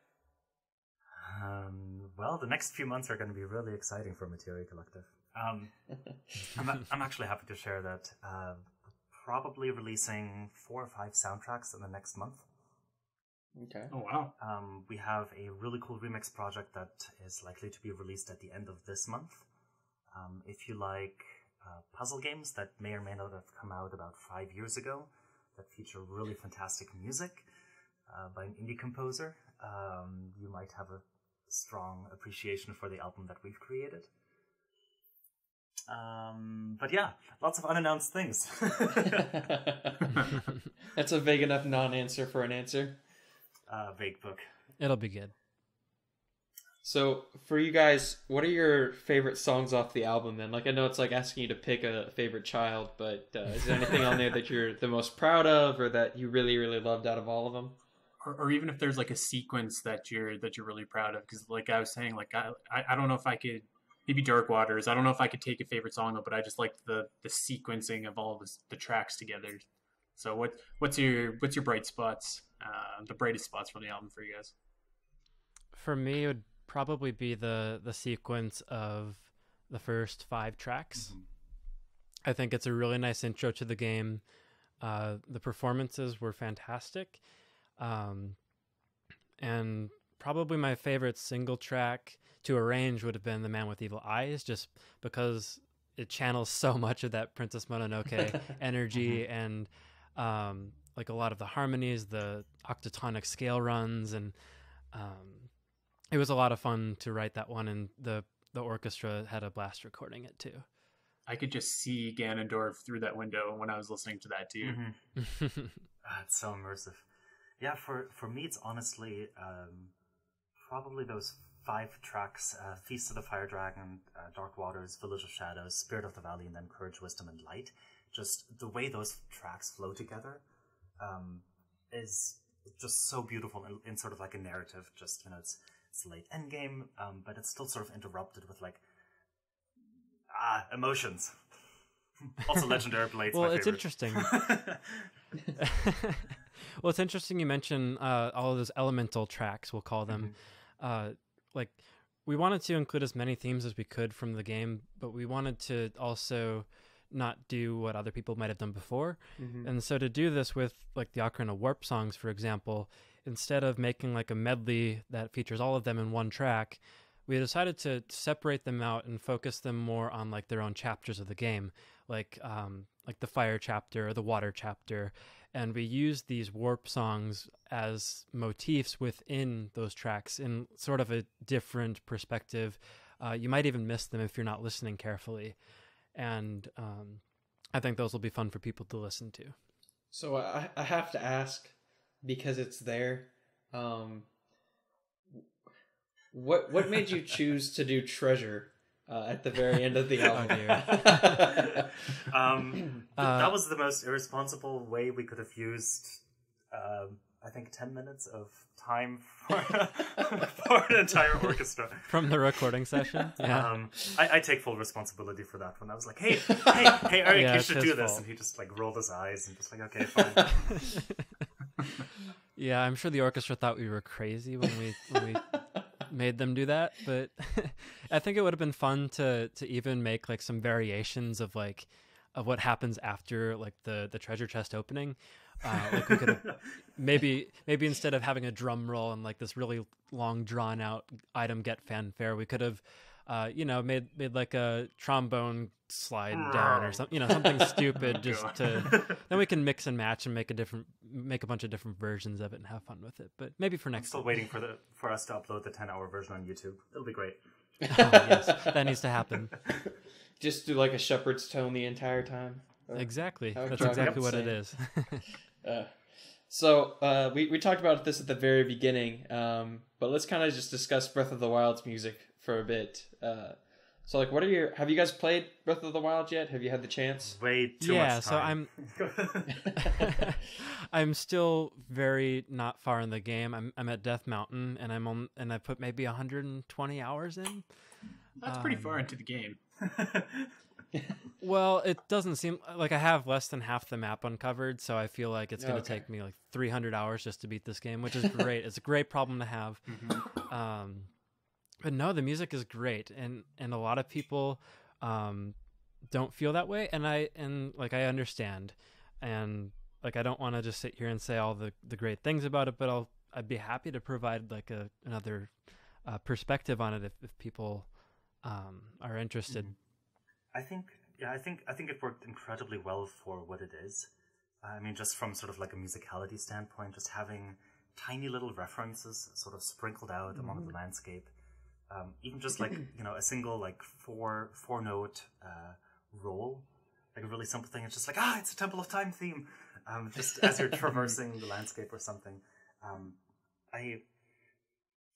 Um, well, the next few months are going to be really exciting for Materia Collective. Um, I'm, I'm actually happy to share that uh, probably releasing four or five soundtracks in the next month. Okay. Oh wow! Um, we have a really cool remix project that is likely to be released at the end of this month. Um, if you like uh, puzzle games that may or may not have come out about five years ago, that feature really fantastic music uh, by an indie composer, um, you might have a strong appreciation for the album that we've created. Um, but yeah, lots of unannounced things. That's a vague enough non-answer for an answer. uh, vague book. It'll be good. So for you guys, what are your favorite songs off the album then? Like I know it's like asking you to pick a favorite child, but uh, is there anything on there that you're the most proud of or that you really, really loved out of all of them? Or, or even if there's like a sequence that you're that you're really proud of, because like I was saying, like I, I I don't know if I could maybe Dark Waters. I don't know if I could take a favorite song, but I just like the the sequencing of all the the tracks together. So what what's your what's your bright spots? Uh, the brightest spots from the album for you guys? For me, it would probably be the the sequence of the first five tracks. Mm-hmm. I think it's a really nice intro to the game. Uh, the performances were fantastic. Um, and probably my favorite single track to arrange would have been The Man with Evil Eyes, just because it channels so much of that Princess Mononoke energy mm-hmm. and um, like a lot of the harmonies, the octatonic scale runs, and um, it was a lot of fun to write that one, and the, the orchestra had a blast recording it too. I could just see Ganondorf through that window when I was listening to that too. Mm-hmm. ah, it's so immersive. Yeah, for, for me, it's honestly um, probably those five tracks, uh, Feast of the Fire Dragon, uh, Dark Waters, Village of Shadows, Spirit of the Valley, and then Courage, Wisdom, and Light. Just the way those tracks flow together um, is just so beautiful in, in sort of like a narrative. Just, you know, it's, it's late endgame, um, but it's still sort of interrupted with like, ah, emotions. Also, Legendary Blade's well, my it's favorite. Interesting. Well, it's interesting you mention uh, all of those elemental tracks, we'll call them. Mm-hmm. Uh, like, we wanted to include as many themes as we could from the game, but we wanted to also not do what other people might have done before. Mm-hmm. And so to do this with, like, the Ocarina Warp songs, for example, instead of making, like, a medley that features all of them in one track, we decided to separate them out and focus them more on, like, their own chapters of the game, like um, like the fire chapter or the water chapter. And we use these warp songs as motifs within those tracks in sort of a different perspective. Uh, you might even miss them if you're not listening carefully. And um, I think those will be fun for people to listen to. So I, I have to ask, because it's there, um, what what made you choose to do Treasure uh, at the very end of the album? Oh, dear. um, uh, that was the most irresponsible way we could have used, um, I think, ten minutes of time for, for an entire orchestra. From the recording session? Yeah. Um, I, I take full responsibility for that one. I was like, hey, hey, hey, Eric, yeah, you should do this. Fault. And he just like rolled his eyes and just like, okay, fine. Yeah, I'm sure the orchestra thought we were crazy when we when we made them do that, but I think it would have been fun to to even make like some variations of like of what happens after like the the treasure chest opening. Uh, like we could have maybe maybe instead of having a drum roll and like this really long drawn out item get fanfare, we could have uh, you know made made like a trombone slide down or something, you know, something stupid, just to then we can mix and match and make a different make a bunch of different versions of it and have fun with it. But maybe for next I'm still time. waiting for the for us to upload the ten hour version on YouTube. It'll be great. Oh, yes, that needs to happen. Just do like a shepherd's tone the entire time. Exactly. That's exactly what it is. uh, so uh, we, we talked about this at the very beginning, um, but let's kind of just discuss Breath of the Wild's music for a bit. Uh, so like, what are your, have you guys played Breath of the Wild yet? Have you had the chance? Way too yeah, much time. time. so I'm, I'm still very not far in the game. I'm I'm at Death Mountain and I'm on, and I put maybe one hundred twenty hours in. That's pretty um, far into the game. Well, it doesn't seem like I have less than half the map uncovered, so I feel like it's going to okay. take me like three hundred hours just to beat this game, which is great. It's a great problem to have. Mm-hmm. Um, but no, the music is great, and, and a lot of people um, don't feel that way, and I and like I understand, and like I don't want to just sit here and say all the, the great things about it, but I'll I'd be happy to provide like a another uh, perspective on it if, if people um, are interested. I think. Yeah, I think I think it worked incredibly well for what it is. I mean, just from sort of like a musicality standpoint, just having tiny little references sort of sprinkled out mm-hmm. among the landscape. Um, even just like, you know, a single like four four note uh, roll, like a really simple thing. It's just like, ah, it's a Temple of Time theme. Um, just as you're traversing the landscape or something. Um, I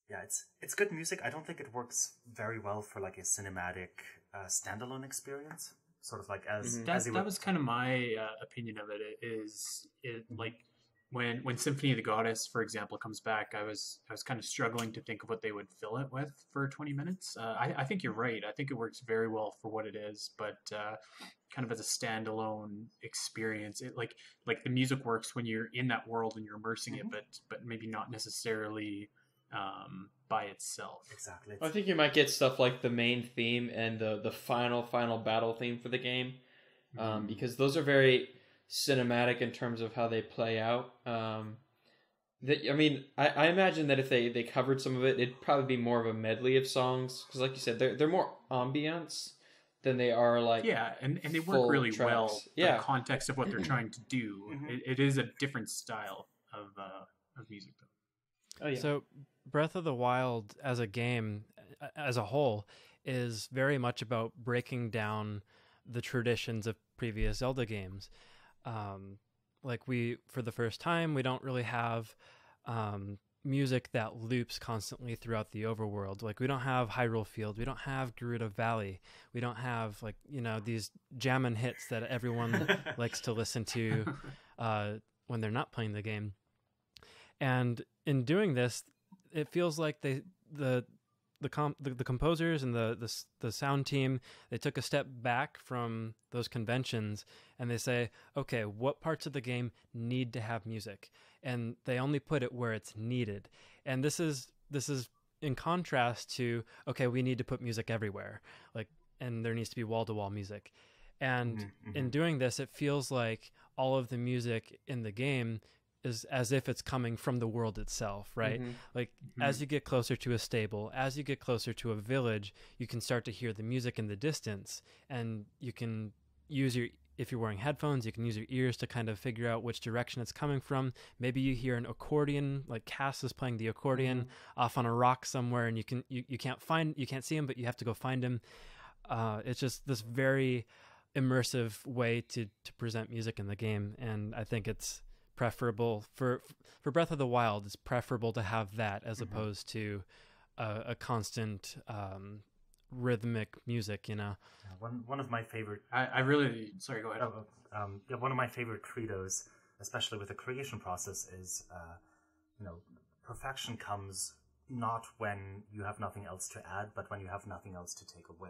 yeah, it's it's good music. I don't think it works very well for like a cinematic uh, standalone experience. Sort of like as, that, as that would... was kind of my uh, opinion of it. Is it mm-hmm. like when when Symphony of the Goddess, for example, comes back? I was I was kind of struggling to think of what they would fill it with for twenty minutes. Uh, I, I think you're right. I think it works very well for what it is, but uh, kind of as a standalone experience, it like like the music works when you're in that world and you're immersing mm-hmm. it, but but maybe not necessarily um by itself. Exactly. I think you might get stuff like the main theme and the the final final battle theme for the game, um, mm. because those are very cinematic in terms of how they play out. Um, that I mean, I, I imagine that if they, they covered some of it, it'd probably be more of a medley of songs because, like you said, they're they're more ambience than they are like yeah, and, and they work really tracks. well for yeah. the context of what they're trying to do. Mm-hmm. It, it is a different style of uh, of music, though. Oh yeah. So Breath of the Wild as a game, as a whole, is very much about breaking down the traditions of previous Zelda games. Um, like we, for the first time, we don't really have um, music that loops constantly throughout the overworld. Like we don't have Hyrule Field, we don't have Gerudo Valley, we don't have like you know these jammin' hits that everyone likes to listen to uh, when they're not playing the game. And in doing this, it feels like they the the com- the, the composers and the, the the sound team, they took a step back from those conventions and they say, okay, what parts of the game need to have music? And they only put it where it's needed. And this is this is in contrast to, okay, we need to put music everywhere, like, and there needs to be wall-to-wall music. And mm-hmm. in doing this, it feels like all of the music in the game is as if it's coming from the world itself, right? Mm-hmm. Like mm-hmm. as you get closer to a stable, as you get closer to a village, you can start to hear the music in the distance, and you can use your, if you're wearing headphones, you can use your ears to kind of figure out which direction it's coming from. Maybe you hear an accordion, like Cass is playing the accordion mm-hmm. off on a rock somewhere, and you can you, you can't find you can't see him, but you have to go find him. Uh, it's just this very immersive way to to present music in the game, and I think it's preferable for for Breath of the Wild. It's preferable to have that as mm-hmm. opposed to a, a constant um, rhythmic music. You know, yeah, one one of my favorite. I, I really sorry. Go ahead. Oh, um, yeah, one of my favorite credos, especially with the creation process, is uh, you know, perfection comes not when you have nothing else to add, but when you have nothing else to take away.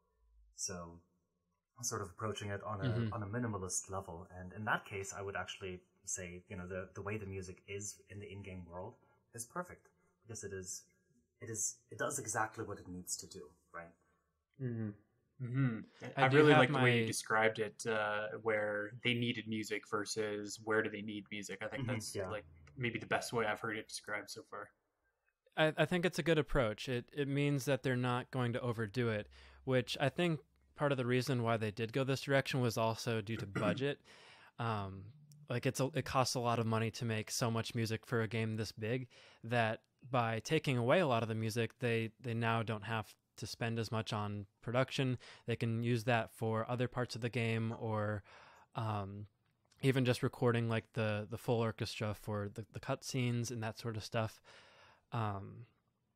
So, sort of approaching it on a mm-hmm. on a minimalist level, and in that case, I would actually say, you know, the the way the music is in the in-game world is perfect because it is it is it does exactly what it needs to do, right? Mm-hmm. Mm-hmm. I, I really like my... the way you described it, uh, where they needed music versus where do they need music. I think mm-hmm. that's yeah. like maybe the best way I've heard it described so far. I, I think it's a good approach. It it means that they're not going to overdo it, which I think part of the reason why they did go this direction was also due to budget. Um, like it's a, it costs a lot of money to make so much music for a game this big that by taking away a lot of the music, they, they now don't have to spend as much on production. They can use that for other parts of the game, or um, even just recording like the, the full orchestra for the, the cutscenes and that sort of stuff. Um,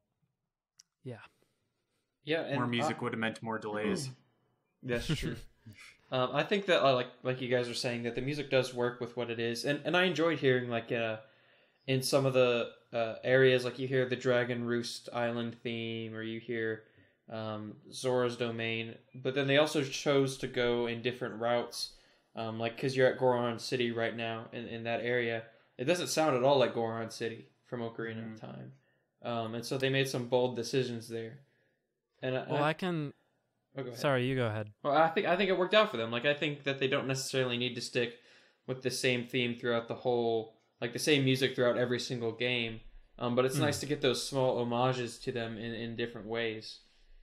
yeah. Yeah. And more music uh, would have meant more delays. That's true. um, I think that uh, like like you guys are saying, that the music does work with what it is, and and I enjoyed hearing like uh, in some of the uh, areas, like you hear the Dragon Roost Island theme, or you hear um, Zora's Domain, but then they also chose to go in different routes, um, like because you're at Goron City right now in, in that area. It doesn't sound at all like Goron City from Ocarina mm. of Time, um, and so they made some bold decisions there. And I, well, I, I can. Oh, Sorry, you go ahead. Well, I think I think it worked out for them. Like I think that they don't necessarily need to stick with the same theme throughout the whole, like the same music throughout every single game. Um, but it's mm. nice to get those small homages to them in, in different ways.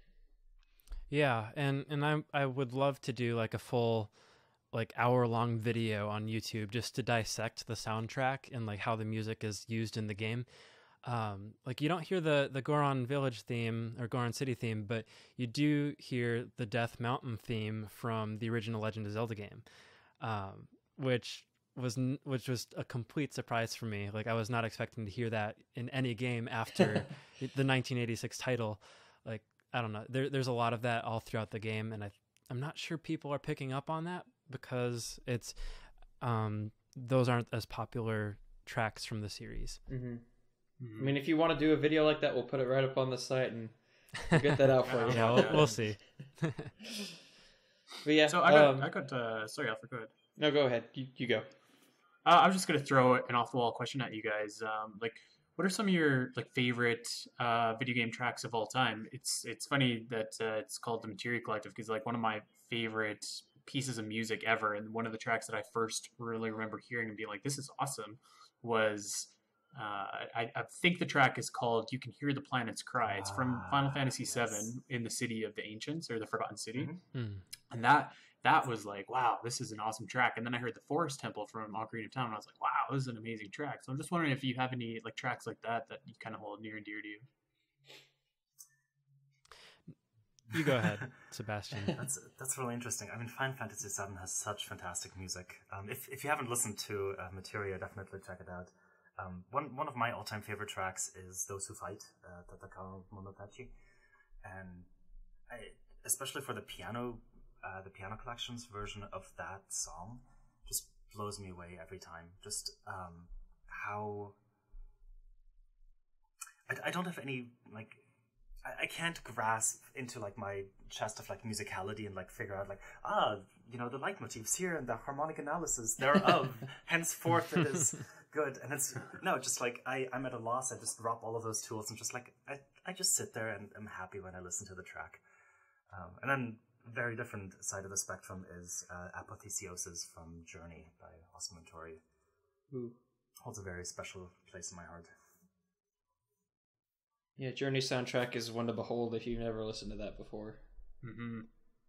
Yeah, and and I I would love to do like a full, like hour long video on YouTube just to dissect the soundtrack and like how the music is used in the game. Um, like you don't hear the, the Goron Village theme or Goron City theme, but you do hear the Death Mountain theme from the original Legend of Zelda game, um, which was n- which was a complete surprise for me. Like I was not expecting to hear that in any game after the nineteen eighty-six title. Like I don't know, there there's a lot of that all throughout the game, and I I'm not sure people are picking up on that because it's um those aren't as popular tracks from the series. Mm-hmm. Mm-hmm. I mean, if you want to do a video like that, we'll put it right up on the site and we'll get that out for you. Yeah, we'll, we'll see. But yeah, so I got, um, I got. Uh, sorry, Alfred, go ahead. No, go ahead. You, you go. Uh, I was just gonna throw an off-the-wall question at you guys. Um, like, what are some of your like favorite uh, video game tracks of all time? It's it's funny that uh, it's called the Materia Collective because like one of my favorite pieces of music ever, and one of the tracks that I first really remember hearing and being like, "This is awesome," was. Uh, I, I think the track is called "You Can Hear the Planets Cry." It's from Ah, Final Fantasy yes. seven in the City of the Ancients or the Forgotten City, Mm-hmm. Mm. and that that was like, wow, this is an awesome track. And then I heard the Forest Temple from Ocarina of Time, and I was like, wow, this is an amazing track. So I'm just wondering if you have any like tracks like that that you kind of hold near and dear to you. You go ahead, Sebastian. That's that's really interesting. I mean, Final Fantasy seven has such fantastic music. Um, if if you haven't listened to uh, Materia, definitely check it out. Um, one one of my all time favorite tracks is "Those Who Fight," uh, Tatakawa Monotachi, and I, especially for the piano, uh, the piano collections version of that song, just blows me away every time. Just um, how I, I don't have any like. I can't grasp into like my chest of like musicality and like figure out like ah you know the leitmotifs here and the harmonic analysis thereof henceforth it is good, and it's no just like I I'm at a loss. I just drop all of those tools and just like I I just sit there and I'm happy when I listen to the track. Um, and then very different side of the spectrum is uh, Apotheosis from Journey by Osmo Tori. Ooh. Holds a very special place in my heart. Yeah, Journey soundtrack is one to behold if you've never listened to that before. Mm-hmm.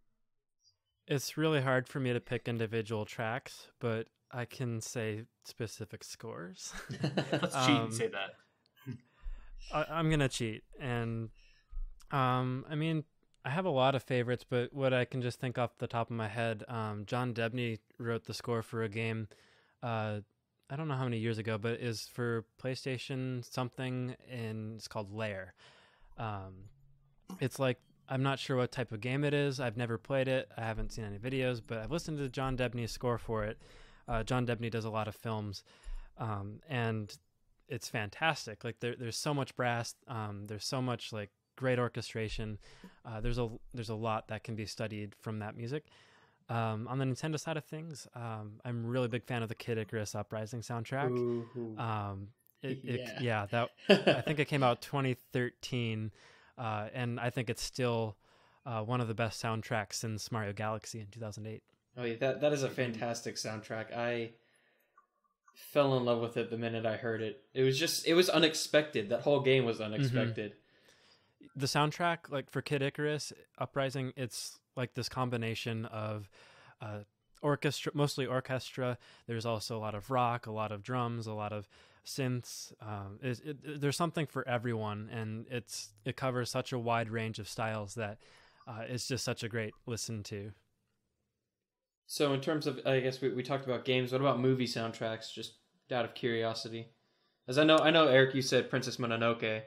It's really hard for me to pick individual tracks, but I can say specific scores. Let's cheat Um, and say that. I, I'm gonna cheat, and um, I mean, I have a lot of favorites, but what I can just think off the top of my head, um, John Debney wrote the score for a game. Uh, I don't know how many years ago, but it is for PlayStation something, and it's called Lair. Um, it's like, I'm not sure what type of game it is. I've never played it. I haven't seen any videos, but I've listened to John Debney's score for it. Uh, John Debney does a lot of films, um, and it's fantastic. Like there, there's so much brass. Um, there's so much like great orchestration. Uh, there's a there's a lot that can be studied from that music. Um, on the Nintendo side of things, um, I'm a really big fan of the Kid Icarus Uprising soundtrack. Ooh, ooh. Um, it, it, Yeah. yeah, that I think it came out twenty thirteen, uh, and I think it's still uh, one of the best soundtracks since Mario Galaxy in two thousand eight. Oh yeah, that that is a fantastic soundtrack. I fell in love with it the minute I heard it. It was just it was unexpected. That whole game was unexpected. The soundtrack, like for Kid Icarus Uprising, it's like this combination of uh, orchestra, mostly orchestra. There's also a lot of rock, a lot of drums, a lot of synths. Um, it, it, there's something for everyone, and it's it covers such a wide range of styles that uh, it's just such a great listen to. So in terms of, I guess we, we talked about games. What about movie soundtracks? Just out of curiosity, as I know, I know Eric, you said Princess Mononoke.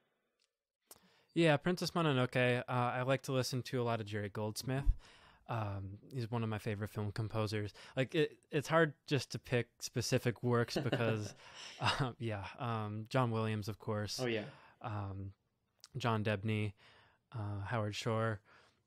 Yeah, Princess Mononoke. Uh, I like to listen to a lot of Jerry Goldsmith. Um, he's one of my favorite film composers. Like it, it's hard just to pick specific works because, uh, yeah, um, John Williams, of course. Oh yeah. Um, John Debney, uh, Howard Shore.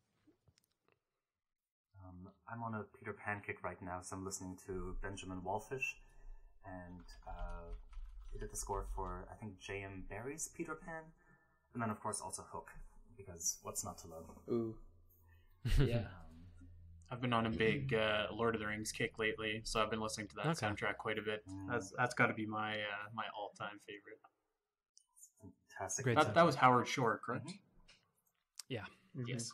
Um, I'm on a Peter Pan kick right now, so I'm listening to Benjamin Wallfish, and uh, he did the score for I think J M Barrie's Peter Pan. And then, of course, also Hook, because what's not to love? Ooh. Yeah. Um, I've been on a big uh, Lord of the Rings kick lately, so I've been listening to that Okay. soundtrack quite a bit. Mm. That's that's got to be my uh, my all time favorite. fantastic. Great That, that was Howard Shore, correct? Mhm. Yeah. Mhm. Yes.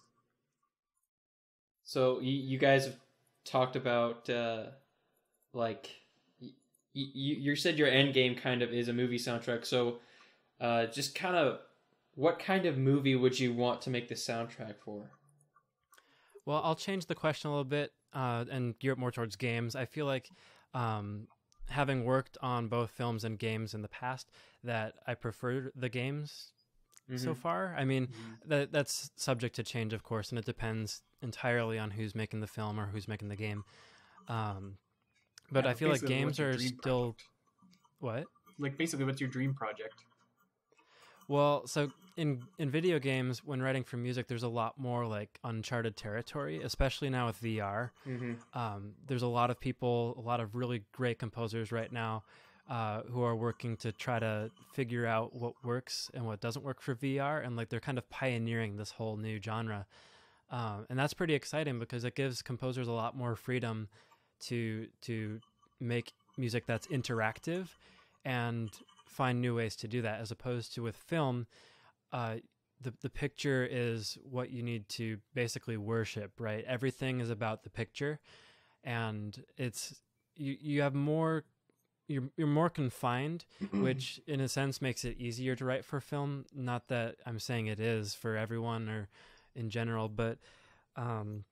So you, you guys have talked about uh, like y- y- you said your end game kind of is a movie soundtrack. So uh, just kind of what kind of movie would you want to make the soundtrack for? Well, I'll change the question a little bit uh, and gear it more towards games. I feel like um, having worked on both films and games in the past, that I prefer the games mm-hmm. so far. I mean, mm-hmm. that that's subject to change, of course, and it depends entirely on who's making the film or who's making the game. Um, but yeah, I feel like games are still... Project? What? Like, basically, what's your dream project? Well, so in in video games, when writing for music, there's a lot more like uncharted territory, especially now with V R. Mm-hmm. Um, there's a lot of people, a lot of really great composers right now uh, who are working to try to figure out what works and what doesn't work for V R, and like they're kind of pioneering this whole new genre, um, and that's pretty exciting because it gives composers a lot more freedom to to make music that's interactive and find new ways to do that, as opposed to with film, uh, the the picture is what you need to basically worship, right? Everything is about the picture, and it's you you have more you're you're more confined, which in a sense makes it easier to write for film. Not that I'm saying it is for everyone or in general, but um,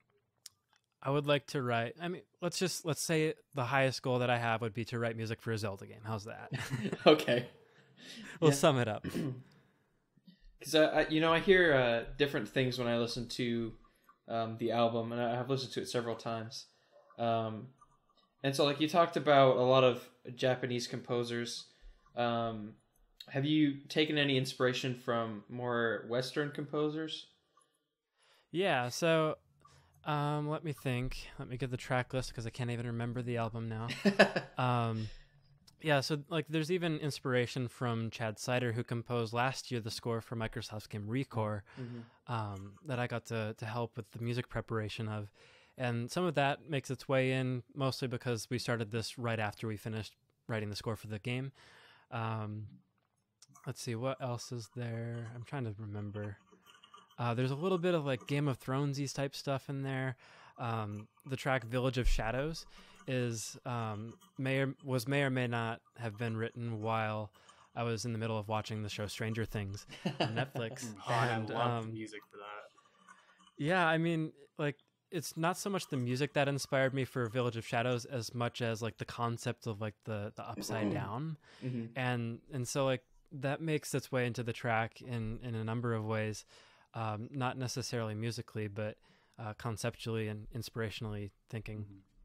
I would like to write. I mean, let's just let's say the highest goal that I have would be to write music for a Zelda game. How's that? Okay, we'll yeah. sum it up. Because I, I, you know, I hear uh, different things when I listen to um, the album, and I have listened to it several times. Um, and so, like you talked about a lot of Japanese composers. Um, have you taken any inspiration from more Western composers? Yeah. So. Um, let me think. Let me get the track list because I can't even remember the album now. um, yeah, so like there's even inspiration from Chad Sider, who composed last year the score for Microsoft's game Recore, mm-hmm. um, that I got to to help with the music preparation of. And some of that makes its way in mostly because we started this right after we finished writing the score for the game. Um, let's see, what else is there? I'm trying to remember. Uh, there's a little bit of like Game of Thrones-y type stuff in there. Um, the track "Village of Shadows" is um, may or, was may or may not have been written while I was in the middle of watching the show Stranger Things on Netflix. Oh, and, I love um, the music for that. Yeah, I mean, like it's not so much the music that inspired me for Village of Shadows as much as like the concept of like the the upside down, mm-hmm. and and so like that makes its way into the track in in a number of ways. Um, not necessarily musically, but uh, conceptually and inspirationally thinking.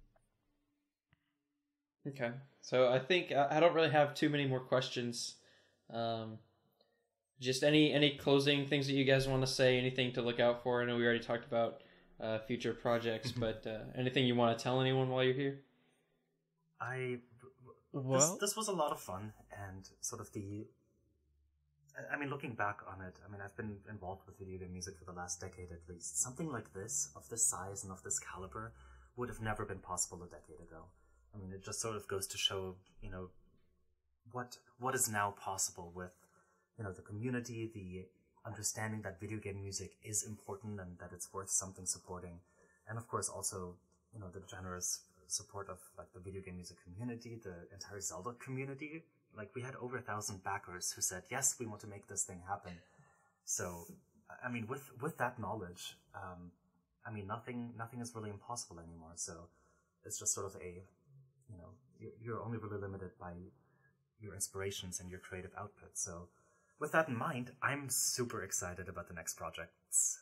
Okay, so I think I don't really have too many more questions. Um, just any any closing things that you guys want to say, anything to look out for? I know we already talked about uh, future projects, but uh, anything you want to tell anyone while you're here? I well, this, this was a lot of fun, and sort of the. I mean, looking back on it, I mean, I've been involved with video game music for the last decade at least. Something like this, of this size and of this caliber, would have never been possible a decade ago. I mean, it just sort of goes to show, you know, what what is now possible with, you know, the community, the understanding that video game music is important and that it's worth something supporting. And of course, also, you know, the generous support of, like, the video game music community, the entire Zelda community. Like, we had over a thousand backers who said, yes, we want to make this thing happen. So, I mean, with, with that knowledge, um, I mean, nothing, nothing is really impossible anymore. So it's just sort of a, you know, you're only really limited by your inspirations and your creative output. So with that in mind, I'm super excited about the next projects.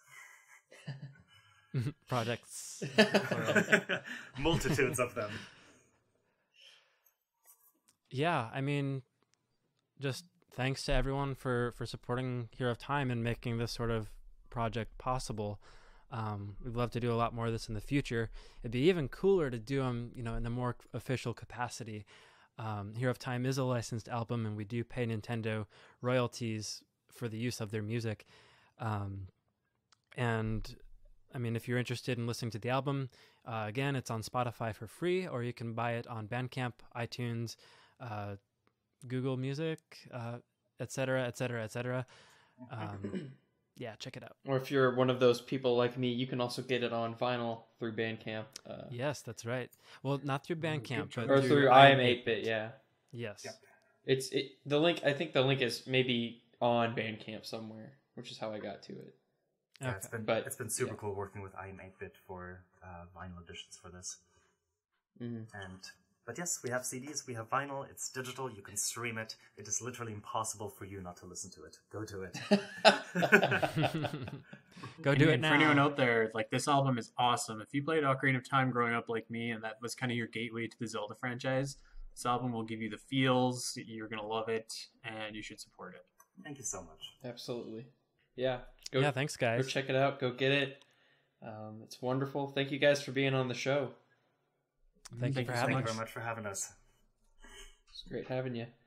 Projects. Multitudes of them. Yeah, I mean, just thanks to everyone for, for supporting Hero of Time and making this sort of project possible. Um, we'd love to do a lot more of this in the future. It'd be even cooler to do them, you know, in a more official capacity. Um, Hero of Time is a licensed album, and we do pay Nintendo royalties for the use of their music. Um, and I mean, if you're interested in listening to the album, uh, again, it's on Spotify for free, or you can buy it on Bandcamp, iTunes, uh, Google Music, uh, et cetera, et cetera, et cetera. Um, yeah, check it out. Or if you're one of those people like me, you can also get it on vinyl through Bandcamp. Uh, yes, that's right. Well, not through Bandcamp, but or through, through I am eight bit. Yeah. Yes. Yep. It's it. The link. I think the link is maybe on Bandcamp somewhere, which is how I got to it. Yeah, Okay. it's been But, it's been super yeah. cool working with I am eight bit for uh, vinyl editions for this. Mm-hmm. And but yes, we have C Ds, we have vinyl, it's digital, you can stream it. It is literally impossible for you not to listen to it. Go do it. Go do and, it and now. For anyone out there, like, this album is awesome. If you played Ocarina of Time growing up like me, and that was kind of your gateway to the Zelda franchise, this album will give you the feels. You're going to love it, and you should support it. Thank you so much. Absolutely. Yeah. Go, yeah, thanks, guys. Go check it out. Go get it. Um, it's wonderful. Thank you guys for being on the show. Thank, Thank you for you so having Thank us. you very much for having us. It's great having you.